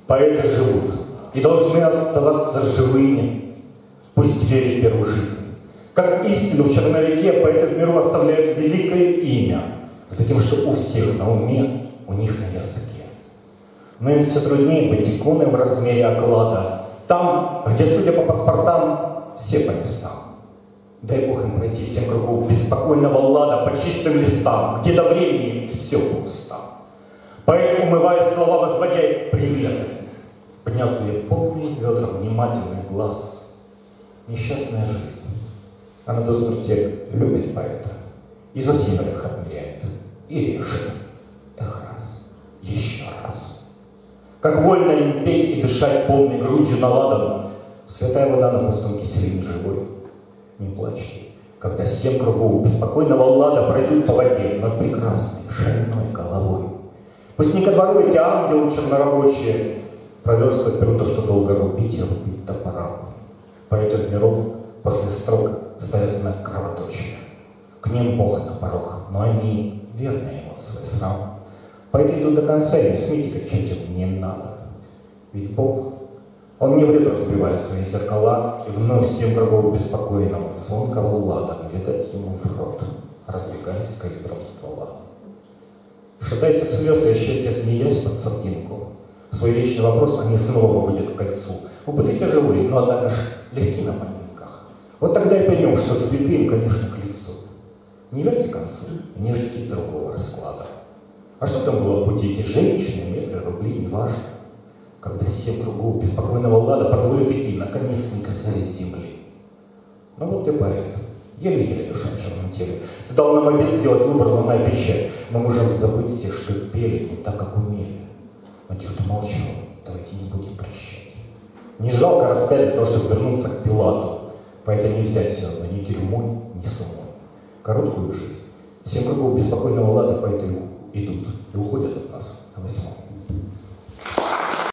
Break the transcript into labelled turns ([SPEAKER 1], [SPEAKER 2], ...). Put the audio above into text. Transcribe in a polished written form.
[SPEAKER 1] Поэты живут и должны оставаться живыми, пусть верят в первую жизнь. Как истину в черновике поэты в миру оставляют великое имя, за тем, что у всех на уме, у них на языке. Но им все труднее быть иконой в размере оклада, там, где, судя по паспортам, все по местам. Дай Бог им пройти 7 кругов беспокойного лада по чистым листам, где до времени все по устам. Поэт, умывая слова, возводя их приметы, поднял свои полные ведра внимательный глаз. Несчастная жизнь, она до смерти любит поэта, и за 7 их отмеряет, и режет. Эх, раз, еще раз. Как вольно им петь и дышать полной грудью наладом, святая вода на пустом киселине живой. Не плачьте, когда 7 кругов беспокойного лада пройдут по воде над прекрасной шальной головой. Пусть не ко двору эти ангелы чернорабочие проверстывают перу то, что долго рубить и рубить топором. Поэты миров после строк ставят знак кровоточия. К ним Бог на порог, но они верны ему свой срам. Поэты идут до конца, и не смейте кричать, им не надо. Ведь Бог, Он не врет, разбивая свои зеркала, и вновь 7 кругов беспокойного, звонкого лада, глядать ему в рот, разбегаясь калибром ствола. Шатаясь от слез и от счастья, смеясь под сардинку, свой вечный вопрос они снова выводят к кольцу. Опыты тяжелые, но, однако ж, легки на поминках. Вот тогда и поймем, что цветы им, конечно, к лицу. Не верьте концу и не ждите другого расклада. А что там было в пути? Эти женщины, метры, рубли, неважно. Когда 7 кругов беспокойного лада позволят идти, наконец не касаясь земли. Ну вот ты поэт, еле-еле душа в черном теле. Ты дал нам обет сделать выбор, ломая печать. Мы можем забыть всех, что пели не так, как умели. Но тех, кто молчал, давайте не будем прощать. Не жалко распять для того, чтобы вернуться к Пилату. Поэта не взять все равно ни тюрьмой, ни сумой. Короткую жизнь 7 кругов беспокойного лада поэты